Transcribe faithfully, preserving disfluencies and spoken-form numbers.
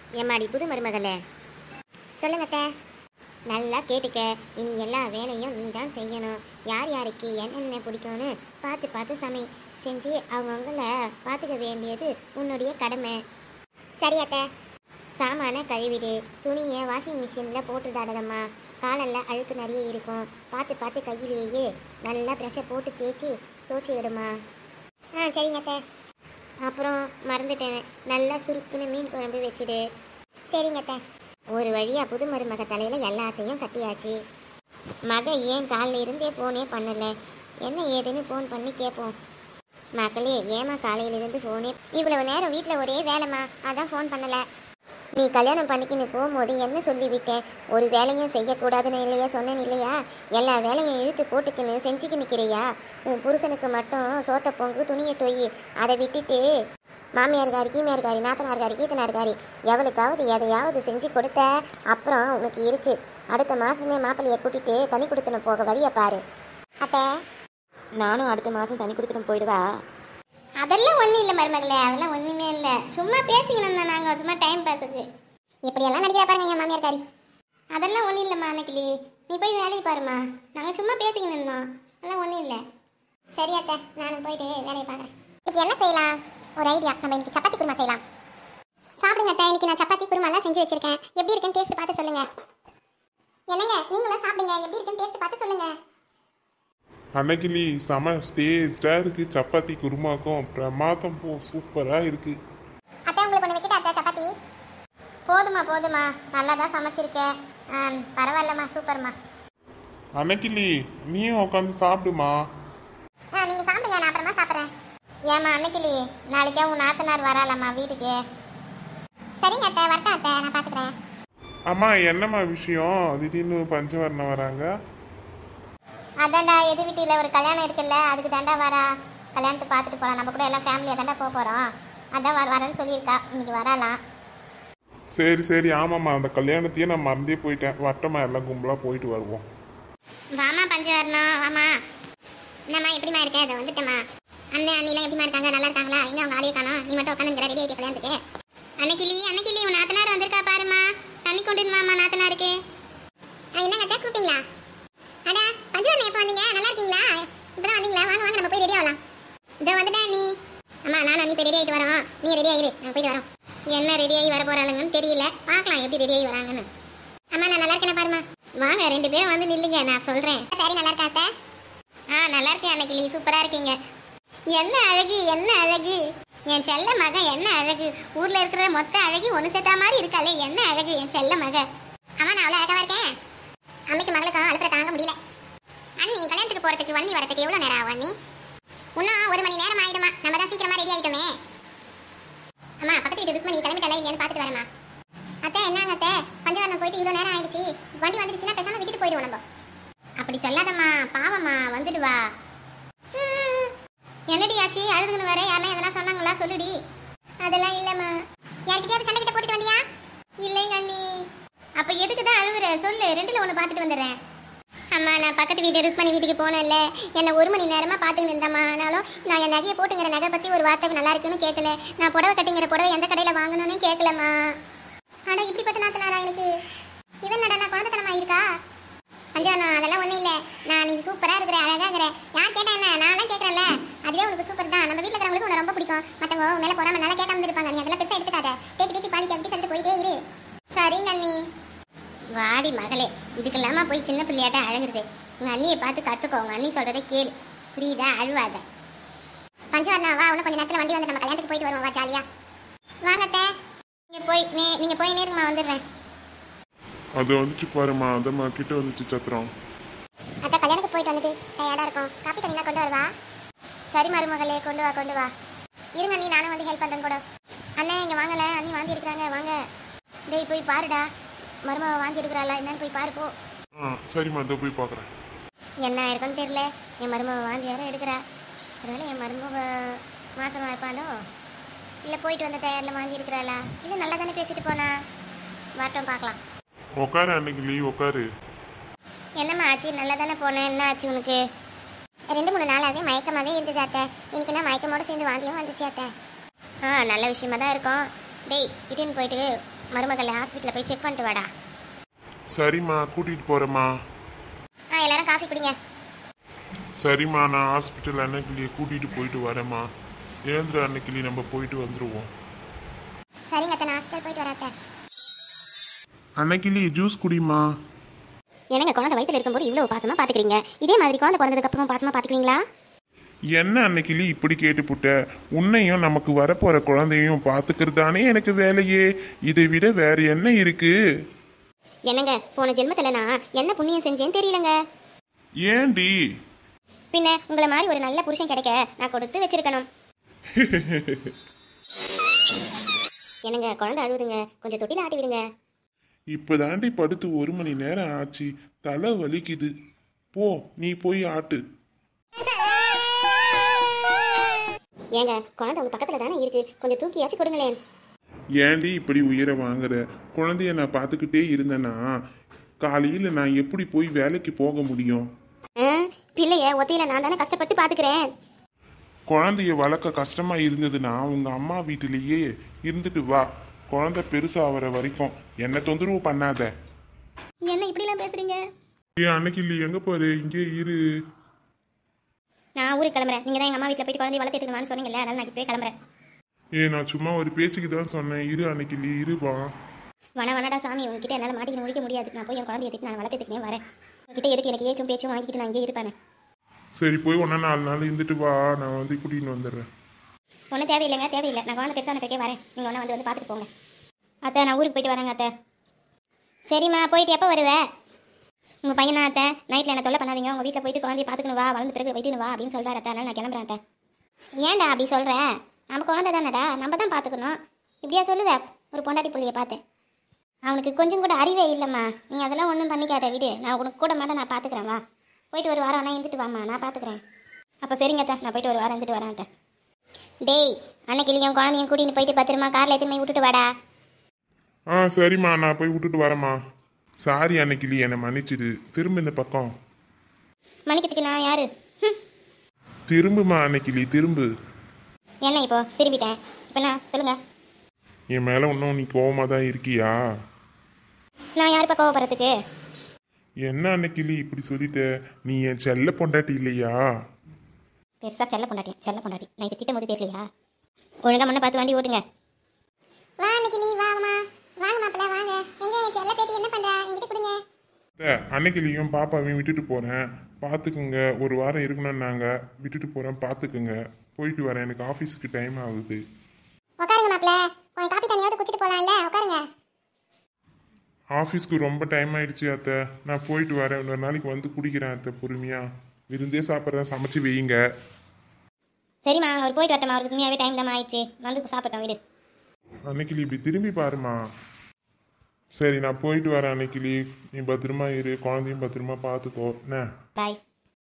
ஏமாடி புது மருமகளே, சொல்லுங்க அத்தை. நல்லா கேட்டுக்க. இனி எல்லா வேலையும் நீ தான் செய்யணும். யார் யாருக்கு என்னென்ன பிடிக்கும்னு பார்த்து பார்த்து சமை செஞ்சு அவங்கவுங்கள பார்த்துக்க வேண்டியது உன்னுடைய கடமை. சரி அத்தை. சாமான கழுவிடு. துணியை வாஷிங் மிஷினில் போட்டு தாடதம்மா. காலெல்லாம் அழுக்கு நிறைய இருக்கும். பார்த்து பார்த்து கையிலேயே நல்லா ப்ரெஷ்ஷை போட்டு தேய்ச்சி துவச்சி விடுமா. ஆ சரிங்க அத்தை. அப்புறம் மறந்துட்டேன், நல்லா சுருக்குன்னு மீன் குழம்பு வச்சுடு. சரிங்க அத்தை. ஒரு வழியாக புது மருமக தலையில் எல்லாத்தையும் கட்டியாச்சு. மக ஏன் காலையில் இருந்தே ஃபோனே பண்ணலை, என்ன ஏதுன்னு ஃபோன் பண்ணி கேட்போம். மகளே, ஏமா காலையிலிருந்து ஃபோனே? இவ்வளவு நேரம் வீட்டில் ஒரே வேலைம்மா, அதான் ஃபோன் பண்ணலை. நீ கல்யாணம் பண்ணிக்கின்னு போகும்போது என்ன சொல்லிவிட்டேன்? ஒரு வேலையும் செய்யக்கூடாதுன்னு இல்லையா சொன்னேன் இல்லையா? எல்லா வேலையும் இழுத்து போட்டுக்கின்னு செஞ்சுக்கு நிற்கிறியா? உன் புருஷனுக்கு மட்டும் சோத்த பொங்கு துணியை தொய். அதை விட்டுட்டு மாமியார்காரி கீமியார்காரி நாத்தனார்காரி கீத்தனார்காரி எவளுக்காவது எதையாவது செஞ்சு கொடுத்த அப்புறம் உனக்கு இருக்கு. அடுத்த மாதமே மாப்பிள்ளையை கூட்டிட்டு தனி கொடுத்துன போக வழியை பாரு. அத்தை, நானும் அடுத்த மாதம் தனி கொடுத்துட்டு போயிடுவா. அதெல்லாம் ஒன்றும் இல்லை மருமகளே, அதெல்லாம் ஒன்றுமே இல்லை. சும்மா பேசிக்கணும்னா நாங்கள் சும்மா டைம் பாஸுக்கு. இப்படியெல்லாம் நடிக்கிற பாருங்க என் மாமியார்காரி. அதெல்லாம் ஒன்றும் இல்லைம்மா அன்னைக்கிளி, நீ போய் வேலையை பாருமா. நாங்கள் சும்மா பேசிக்கணும்மா, அதெல்லாம் ஒன்றும் இல்லை. சரி அத்தை, நானும் போயிட்டு வேலையை பார்க்குறேன். இன்னைக்கு என்ன செய்யலாம்? ஒரு ஐடியா. நம்ம இன்னைக்கு சப்பாத்தி குருமா செய்யலாம். சாப்பிடுங்க அத்தை. இன்னைக்கு நான் சப்பாத்தி குருமாலாம் செஞ்சு வச்சிருக்கேன். எப்படி இருக்குன்னு டேஸ்ட் பார்த்து சொல்லுங்க. என்னங்க, நீங்களும் சாப்பிடுங்க. எப்படி இருக்குன்னு டேஸ்ட் பார்த்து சொல்லுங்க. அன்னைக்கிளி செம டேஸ்டாக இருக்குது. சப்பாத்தி குருமாக்கும் பிரமாதம் போ, சூப்பராக இருக்குது. அத்தை, உங்களுக்கு ஒன்று வைக்கிட்ட அத்தை சப்பாத்தி. போதுமா போதுமா, நல்லா தான் சமைச்சிருக்கேன். பரவாயில்லம்மா, சூப்பர்மா. அன்னைக்கிளி நீயும் உட்காந்து சாப்பிடுமா. ஆ நீங்கள் சாப்பிடுங்க, நான் அப்புறமா சாப்பிட்றேன். ஏம்மா அன்னைக்கிளி, நாளைக்கே உன் நாத்தனார் வராலாம்மா வீட்டுக்கு. சரிங்க அத்தை, வரட்டும் அத்தை, நான் பார்த்துக்கிறேன். அம்மா என்னம்மா விஷயம்? திடீர்னு பஞ்சவரணம் வராங்க. அதான்டா, எது வீட்டில் ஒரு கல்யாணம் இருக்குல்ல, அதுக்கு தாண்டா வரா. கல்யாணத்தை பார்த்துட்டு போகலாம், நம்ம கூட எல்லாம் ஃபேமிலியாக தாண்டா போக போகிறோம். அதான் வர வரேன்னு சொல்லியிருக்கா, இன்னைக்கு வரலாம். சரி சரி, ஆமாம்மா, அந்த கல்யாணத்தையே நான் மறந்தே போயிட்டேன். வட்டமா எல்லாம் கும்பலாக போயிட்டு வருவோம். வாமா பஞ்சு வரணும், வாமா. என்னம்மா எப்படிமா இருக்க? அதை வந்துட்டேம்மா. அண்ணன் அண்ணிலாம் எப்படிமா இருக்காங்க? நல்லா இருக்காங்களா? எங்க அவங்க ஆடியே காணோம். நீ மட்டும் உட்காந்து ரெடி ஆகிட்டு கல்யாணத்துக்கு. அன்னைக்கிளி அன்னைக்கிளி உன் நாத்தனார் வந்திருக்கா பாருமா. தண்ணி கொண்டு வாமா நாத்தனாருக்கு. என்னங்க அத்தை, கூப்பிட்டீங்களா? அடா பஞ்சவரணம் எப்போ வந்தீங்க? நல்லா இருக்கீங்களா? இப்பதான் வந்தீங்களா? வாங்க வாங்க, நம்ம போய் ரெடி ஆகலாம். இதோ வந்துட்டேன் நீ. அம்மா நானும் நீ போய் ரெடி ஆகிட்டு வரோம். நீ ரெடி ஆகிடு, நாங்கள் போயிட்டு வரோம். என்ன ரெடி ஆகி வர போகிறாளுங்கன்னு தெரியல, பார்க்கலாம் எப்படி ரெடி ஆகி வராங்கன்னு. அம்மா நான் நல்லா இருக்கேன் பாருமா. வாங்க ரெண்டு பேரும் வந்து நில்லுங்க, நான் சொல்கிறேன். சரி, நல்லா இருக்கா அத்தை? ஆ நல்லா இருக்கேன் அன்னைக்கிளி, சூப்பராக இருக்கீங்க. என்ன அழகு, என்ன அழகு என் செல்ல மக, என்ன அழகு. ஊரில் இருக்கிற மொத்த அழகி ஒன்று சேர்த்தா மாதிரி இருக்காளே, என்ன அழகு என் செல்ல மக. அம்மா நான் அவ்வளோ அழகாக இருக்கேன். அம்மைக்கு மகளுக்கும் அழுப்புற தாங்க முடியல. அண்ணி கல்யாணத்துக்கு போகிறதுக்கு வண்டி வரதுக்கு எவ்வளோ நேரம் ஆகும் அண்ணி? இன்னும் ஒரு மணி நேரம் ஆகிடுமா. நம்ம தான் சீக்கிரமா ரெடி ஆகிட்டோமே. அம்மா பக்கத்து வீட்டு ருக்மணி கிளம்பிட்டல இல்லையான்னு பார்த்துட்டு வரேம்மா. அத்தை என்னங்க அத்தை, பஞ்சவரணம் போயிட்டு இவ்வளோ நேரம் ஆயிடுச்சு. வண்டி வந்துடுச்சுன்னா பேசாமல் விட்டுட்டு போயிடுவோம் நம்ம. அப்படி சொல்லாதம்மா, பாவம்மா, வந்துட்டு வா. என்னடி ஆச்சு, அழுதுன்னு வர? யாருன்னா எதனா சொன்னாங்களா? சொல்லுடி. அதெல்லாம் இல்லைம்மா. யார்கிட்டயாவது சண்டை கிட்ட போட்டுட்டு வந்தியா? இல்லைங்க அண்ணி. அப்போ எதுக்கு தான் அழுவுற சொல்லு, ரெண்டில் ஒன்று பார்த்துட்டு வந்துடுறேன். அம்மா நான் பக்கத்து வீட்டு ருக்மணி வீட்டுக்கு போனேன்ல, என்னை ஒரு மணி நேரமாக பார்த்துக்கிட்டு இருந்தேம்மா. ஆனாலும் நான் என் நகையை போட்டுங்கிற நகை பற்றி ஒரு வார்த்தை நல்லா இருக்குன்னு கேட்கல. நான் புடவை கட்டிங்கிற புடவை எந்த கடையில் வாங்கணும்னு கேட்கலம்மா. ஆனால் இப்படிப்பட்ட நாத்தனாரா எனக்கு? இவன் நடனா குழந்தைத்தனமா இருக்கா? பஞ்சவரணம் அதெல்லாம் ஒன்றும் இல்லை. நான் நீ சூப்பராக இருக்கிற, அழகாக இருக்கிற. யார் கேட்டா என்ன? நான்லாம் கேட்குறேன்ல, அதுவே உனக்கு சூப்பர் தான். நம்ம வீட்டில் இருக்கிறவங்களுக்கு உன்னை ரொம்ப பிடிக்கும். மற்றவங்க உன் மேலே போகாம நல்லா கேட்காம இருப்பாங்க. நீ அதெல்லாம் பெருசாக எடுத்துக்காத. தேக்கி தேக்கி பாலிக்கு அப்படி சொல்லிட்டு போயிட்டே இரு. சரிங்க அண்ணி. வாடி மகளே, இதுக்கெல்லாமா போய் சின்ன பிள்ளையாட்ட அழகுறது. உங்கள் அண்ணியை பார்த்து கற்றுக்கோ, உங்கள் அண்ணி சொல்கிறத கேளு, புரியுதா? அழுவாத. பஞ்சவரணம் வா, இன்னும் கொஞ்சம் நேரத்தில் வண்டி வந்து நம்ம கல்யாணத்துக்கு போயிட்டு வருவோம். வா ஜாலியா வாங்கத்தே. நீங்கள் போய் நே நீங்கள் போய் நேருமா, வந்துடுறேன். அது வந்துச்சு பாருமா, அதம்மா கிட்ட வந்துச்சு சத்திரம். அத்தை கல்யாணத்துக்கு போயிட்டு வந்துட்டு டயர்டாக இருக்கும். காப்பி தண்ணி கொண்டு வருவா? சரி மருமகளே, கொண்டு வா கொண்டு வா. இருங்க அண்ணி, நானும் வந்து ஹெல்ப் பண்ணுறேன் கூட. அண்ணே இங்கே வாங்கலை, அண்ணி வாந்தி எடுக்கிறாங்க, வாங்க. டேய் போய் பாருடா, மருமக வாந்தி எடுக்கிறாளா என்னன்னு போய் பாரு போ. ஆ சரிம்மா, இதோ போய் பார்க்குறேன். என்ன இருக்குன்னு தெரியல, என் மருமக வாந்தி வேற எடுக்கிறா. ஒருவேளை என் மருமக மாசமாக இருப்பாளோ, இல்லை போயிட்டு வந்த தயாரில் வாந்தி இருக்கிறாளா? இல்லை நல்லா தானே பேசிட்டு போனா. வரட்டும் பார்க்கலாம். உட்காரு அன்னைக்கிளி, உட்காரு. என்னம்மா ஆச்சு? நல்லா தானே போனேன், என்ன ஆச்சு உனக்கு? ரெண்டு மூணு நாளாகவே மயக்கமாகவே இருந்தது அத்தை. இன்னைக்கு நான் மயக்கமோட சேர்ந்து வாந்தியும் வந்துச்சு அத்தை. ஆ நல்ல விஷயமா தான் இருக்கும். டேய் இட்டுன்னு போயிட்டு மருமகளை ஹாஸ்பிட்டலில் போய் செக் பண்ணிட்டு வாடா. சரிம்மா கூட்டிகிட்டு போகிறேம்மா. ஆ எல்லாரும் காஃபி குடிங்க. சரிம்மா நான் ஹாஸ்பிட்டல் அன்னைக்கிளியை கூட்டிகிட்டு போயிட்டு வரேம்மா. எழுந்துரு அன்னைக்கிளி, நம்ம போயிட்டு வந்துடுவோம். சரிங்க அத்தை, நான் ஹாஸ்பிட்டல் போயிட்டு வரேன் அத்தை. அன்னைக்கிளி ஜூஸ் குடிம்மா. என்னங்க குழந்தை வயித்துல இருக்கும்போது இவ்வளவு பாசமா பாத்துக்கிறீங்க, இதே மாதிரி குழந்தை பிறந்ததுக்கு அப்புறமா பாசமா பாத்துக்குவீங்களா? என்ன அன்னைக்கிளி இப்படி கேட்டுப்புட்ட? உன்னையும் நமக்கு வரப்போற குழந்தையும் பாத்துக்கிறதானே எனக்கு வேலையே. இதை விட வேற என்ன இருக்கு? என்னங்க போன ஜென்மத்துல நான் என்ன புண்ணியம் செஞ்சேன்னு தெரியலங்க. ஏண்டி? பின்ன உங்களை மாதிரி ஒரு நல்ல புருஷன் கிடைக்க நான் கொடுத்து வச்சிருக்கணும். என்னங்க குழந்தை அழுவுதுங்க, கொஞ்சம் தொட்டில ஆட்டி விடுங்க. இப்பதாண்டி படுத்து ஒரு மணி நேரம் ஆச்சு, தலை வலிக்குது. போ நீ போய் ஆட்டு. ஏங்க குழந்தை உங்க பக்கத்துல தானே இருக்கு, கொஞ்சம் தூக்கியாச்சும் கொடுங்களேன். ஏண்டி இப்படி உயிரை வாங்குற? குழந்தைய நான் பார்த்துக்கிட்டே இருந்தேன்னா காலையில் நான் எப்படி போய் வேலைக்கு போக முடியும்? பிள்ளைய ஒத்தையில நான் தானே கஷ்டப்பட்டு பாத்துக்கிறேன். குழந்தைய வளர்க்க கஷ்டமா இருந்ததுன்னா உங்க அம்மா வீட்டிலேயே இருந்துட்டு வா. குழந்தை பெருசாகிற வரைக்கும் என்ன தொந்தரவு பண்ணாத. என்ன இப்படிலாம் பேசுறீங்க? ஏன் அன்னைக்கு இல்லை, எங்க போற? இங்கே இரு. நான் ஊருக்கு கிளம்புறேன். நீங்க தான் எங்க அம்மா வீட்டில் போயிட்டு குழந்தைய வளர்த்துக்கணும்னு சொன்னீங்கல்ல, அதனால நான் போய் கிளம்புறேன். ஏ நான் சும்மா ஒரு பேச்சுக்கு தான் சொன்னேன். இரு அன்னைக்கு இல்லை, இருவா. வன வனடா சாமி, உங்ககிட்ட என்னால் மாட்டிக்க முடிக்க முடியாது. நான் போய் என் குழந்தைய எடுத்து நான் வளர்த்துக்கிட்டே வரேன். உங்ககிட்ட எதுக்கு எனக்கு ஏச்சும் பேச்சும் வாங்கிக்கிட்டு நான் இங்கே இருப்பேன். சரி போய் ஒன்றா நாலு நாள் இருந்துட்டு வா, நான் வந்து கூட்டின்னு வந்துடுறேன். ஒன்றும் தேவையில்லைங்க, தேவையில்லை. நான் குழந்தை பெருசான பிறகே வரேன். நீங்கள் ஒன்றா வந்து வந்து பார்த்துட்டு போங்க. அத்தை நான் ஊருக்கு போயிட்டு வரேங்க அத்தை. சரிம்மா, போயிட்டு எப்போ வருவேன்? உங்கள் பையனா அத்தை நைட்டில் என்ன தொல்லை பண்ணாதீங்க. உங்கள் வீட்டில் போயிட்டு குழந்தைய பார்த்துக்கணும் வா, வளர்ந்து பிறகு வெயிட்டுன்னு வா அப்படின்னு சொல்கிறார் அத்தை. அதனால் நான் கிளம்புறேன் அத்தை. ஏன்டா அப்படி சொல்கிறேன்? நம்ம குழந்தை தானடா, நம்ம தான் பார்த்துக்கணும். இப்படியா சொல்லுவேன் ஒரு பொண்டாட்டி புள்ளியை பார்த்து? அவனுக்கு கொஞ்சம் கூட அறிவே இல்லைம்மா. நீ அதெல்லாம் ஒன்றும் பண்ணிக்காத, விடு. நான் உனக்கு கூட மாட்டேன், நான் பார்த்துக்கிறேன். வா போயிட்டு ஒரு வாரம் ஆனால் இருந்துட்டு வாம்மா, நான் பார்த்துக்கிறேன். அப்போ சரிங்க அத்தை, நான் போயிட்டு ஒரு வாரம் இருந்துட்டு வரேன் அத்தை. டேய் அன்னைக்கிளியும் குழந்தையும் கூட்டின்னு போயிட்டு பத்திரமா காரில் எத்தனை விட்டுட்டு வாடா. ஆ சரிம்மா, நான் போய் விட்டுட்டு வரேம்மா. சாரி அன்னைக்கிளி, என்னை மன்னிச்சிடு. திரும்ப இந்த பக்கம். மன்னிக்கிறதுக்கு நான் யாரு? திரும்புமா அன்னைக்கிளி, திரும்பு. என்ன இப்போ திரும்பிட்டேன், இப்போ நான் சொல்லுங்க. என் மேலே இன்னும் நீ கோவமாக தான் இருக்கியா? நான் யாருப்பா கோவப்படுறதுக்கு? என்ன அன்னைக்கிளி இப்படி சொல்லிட்ட? நீ என் செல்ல பொண்டாட்டி இல்லையா? பெருசாக செல்ல பொண்டாட்டி செல்ல பொண்டாட்டி நைட்டு திட்டம் போது தெரியலையா? ஒழுங்கா முன்ன பார்த்து வண்டி ஓட்டுங்க. வா அன்னைக்கு நீ வாங்கம்மா, வாங்க மாப்பிள்ள வாங்க. எங்க என் செல்ல பேத்தி என்ன பண்றா? என்கிட்ட கொடுங்க. அன்னைக்கிளியும் பாப்பாவையும் விட்டுட்டு போகிறேன், பார்த்துக்குங்க. ஒரு வாரம் இருக்கணும்னாங்க, விட்டுட்டு போகிறேன், பார்த்துக்குங்க. போயிட்டு வரேன், எனக்கு ஆஃபீஸுக்கு டைம் ஆகுது. உட்காருங்க மாப்பிள்ள, கொஞ்சம் காப்பி தண்ணியோட குடிச்சிட்டு போகலாம்ல, உட்காருங்க. ஆஃபீஸ்க்கு ரொம்ப டைம் ஆயிடுச்சு அத்தை, நான் போயிட்டு வரேன். இன்னொரு நாளைக்கு வந்து குடிக்கிறேன் அத்தை, பொறுமையா. விருந்தே சாப்பிட்றேன், சமைச்சு வையுங்க. சரிம்மா, அவர் போயிட்டு வரட்டும். அவருக்கு உண்மையாகவே டைம் தான் ஆயிடுச்சு, வந்து சாப்பிட்டோம் வீடு. அன்னைக்கிளி இப்படி திரும்பி பாருமா. சரி நான் போயிட்டு வரேன் அன்னைக்கிளி, நீ பத்திரமா இரு, குழந்தையும் பத்திரமா பார்த்துக்கோ என்ன. பாய்.